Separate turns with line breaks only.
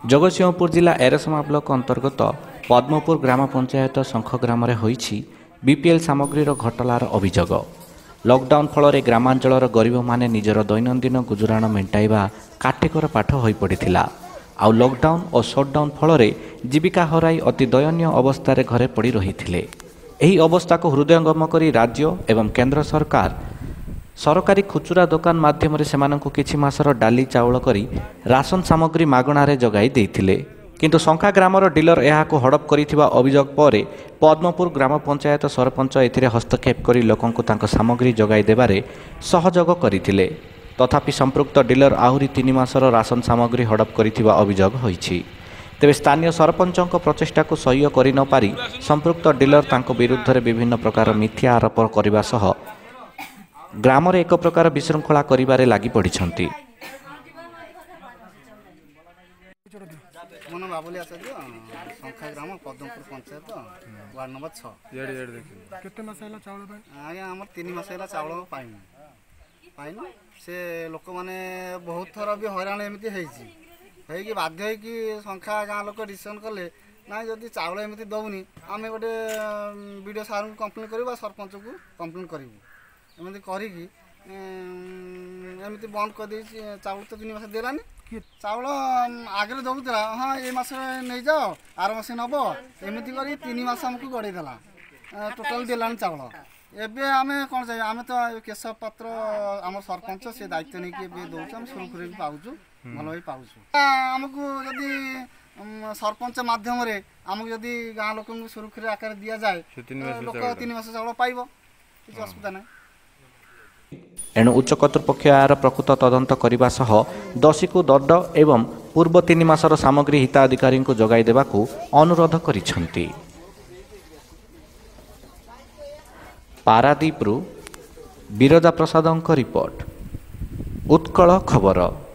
जगतसिंहपुर जिला एरसमा ब्लॉक अंतर्गत पद्मपुर ग्राम पंचायत शंख ग्राम बीपीएल सामग्री घोटालार अभियोग। लॉकडाउन फल ग्रामांचल गरीब माने निजर दैनंदिन गुजराण मेंटाइबा काठिकर पाठ हो पड़ा। आउ लॉकडाउन और शटडाउन फल जीविका हराई अति दयनीय अवस्था घरे पड़ रही थे। अवस्था को हृदयंगम कर राज्य एवं केंद्र सरकार सरकारी खुचुरा दुकान माध्यम से किछि मासर डाली चाउल करी राशन सामग्री मागणारे जगाई देइथिले। किंतु शंखा ग्रामर डीलर यहाको हड़प करिथिबा अभियोग पर पद्मपुर ग्राम पंचायत सरपंच एथिरे हस्तक्षेप करी लोकंकु तांको सामग्री जगाई देबारे सहयोग करिथिले। तथापि संपृक्त डीलर आहुरी 3 मासर राशन सामग्री हड़प करिथिबा अभियोग होइछि। तेबे स्थानीय सरपंचक प्रचेष्टा को सह्य करि न पारि संपृक्त डीलर तांको विरुद्ध रे विभिन्न प्रकार मिथ्या आरोप करबा सह ग्राम एक प्रकार विशृंखला करिबारे लागि पड़िछंती।
मन बाबुली आचार्य शंखा ग्राम पद्मपुर पंचायत वार्ड नंबर 6
केते मास हैला चावल पाई
आगे हमर 3 मास हैला चावल पाइनु से लोक माने बहुत थर भी हैरान एमिति हेछि हे कि बाध्य है कि शंखा गां लोक डिसिजन कले ना जदी चावल एमिति दउनी आमे गोटे वीडियो सार को कंप्लेन करबा सरपंच को कंप्लेन करबू एमती करिकी एमती बंद कर दी चावल तो 3 मास देलानी चावल आगे दौला हाँ ये मास नहीं जाओ आर मास नब एमती कर 3 मास आमको गड़े देला टोटाल देलानी चावल एबे आमे कौन चाहिए आमे तो केशव पात्र आम सरपंच से दायित्व नहीं कि दौर सुरखुरी भी पाऊँ भल भी पाऊँ आमको जदि सरपंच माध्यम आमको जदि गाँ लोक सुरखुरी आकार दि जाए लोक 3 मास चावल पाइब किसी असुविधा ना।
एणु उच्च कर्तृपक्ष यार प्रकृत तदंत करने सह दोषी को दंड एवं पूर्व 3 मासर सामग्री हिताधिकारी को जगाई देबाकू अनुरोध करिसेंती। पारादीपरू बिरजा प्रसादଙ୍କ रिपोर्ट उत्कल खबर।